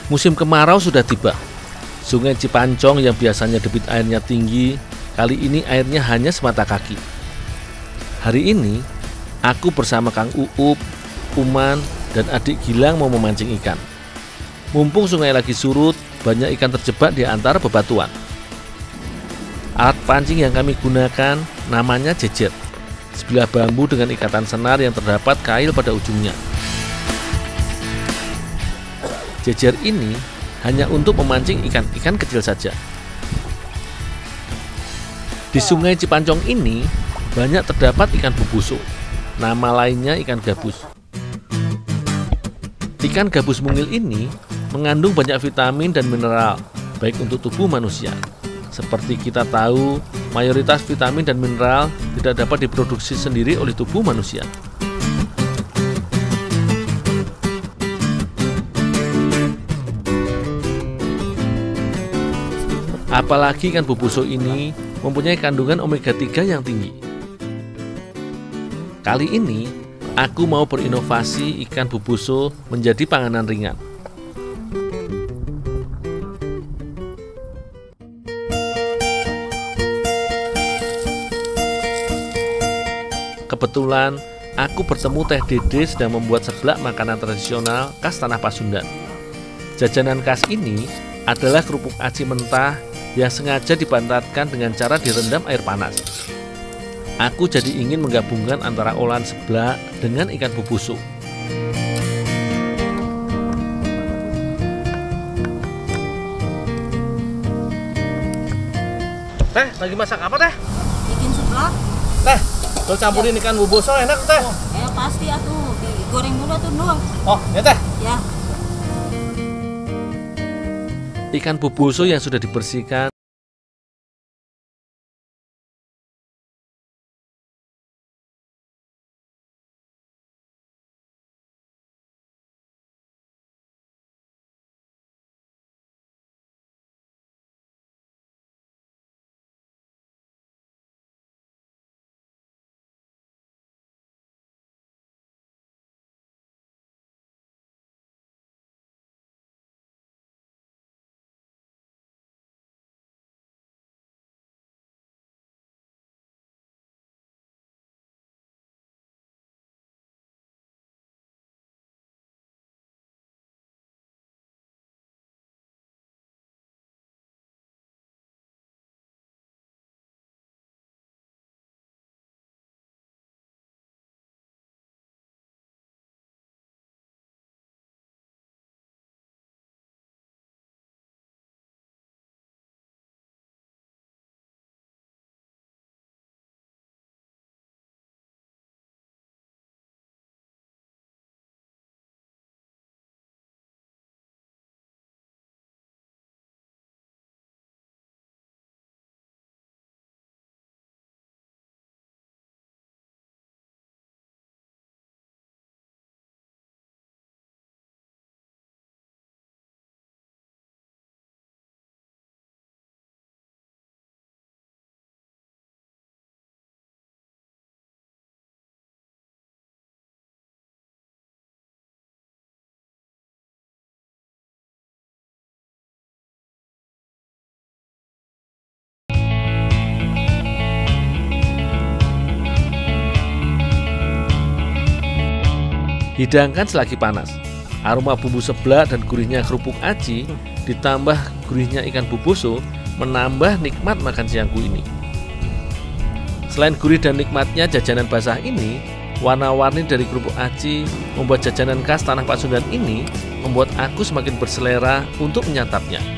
Musim kemarau sudah tiba. Sungai Cipancong yang biasanya debit airnya tinggi, kali ini airnya hanya semata kaki. Hari ini, aku bersama Kang Uup, Uman, dan adik Gilang mau memancing ikan. Mumpung sungai lagi surut, banyak ikan terjebak di antara bebatuan. Alat pancing yang kami gunakan namanya jejer, sebilah bambu dengan ikatan senar yang terdapat kail pada ujungnya. Jejer ini hanya untuk memancing ikan-ikan kecil saja. Di sungai Cipancong ini banyak terdapat ikan bubuso, nama lainnya ikan gabus. Ikan gabus mungil ini mengandung banyak vitamin dan mineral, baik untuk tubuh manusia. Seperti kita tahu, mayoritas vitamin dan mineral tidak dapat diproduksi sendiri oleh tubuh manusia. Apalagi ikan bubuso ini mempunyai kandungan omega 3 yang tinggi. Kali ini, aku mau berinovasi ikan bubuso menjadi panganan ringan. Kebetulan, aku bertemu Teh Dede sedang membuat seblak makanan tradisional khas Tanah Pasundan. Jajanan khas ini adalah kerupuk aci mentah yang sengaja dipantatkan dengan cara direndam air panas. Aku jadi ingin menggabungkan antara olahan seblak dengan ikan bubuso. Teh, lagi masak apa teh? Bikin seblak. Teh, lo campurin ikan bubuso enak teh? Ya pasti atuh, digoreng dulu tuh doang. Oh, ya teh. Ya. Ikan bubuso yang sudah dibersihkan hidangkan selagi panas. Aroma bumbu seblak dan gurihnya kerupuk aci ditambah gurihnya ikan bubuso menambah nikmat makan siangku ini. Selain gurih dan nikmatnya jajanan basah ini, warna-warni dari kerupuk aci membuat jajanan khas Tanah Pasundan ini membuat aku semakin berselera untuk menyantapnya.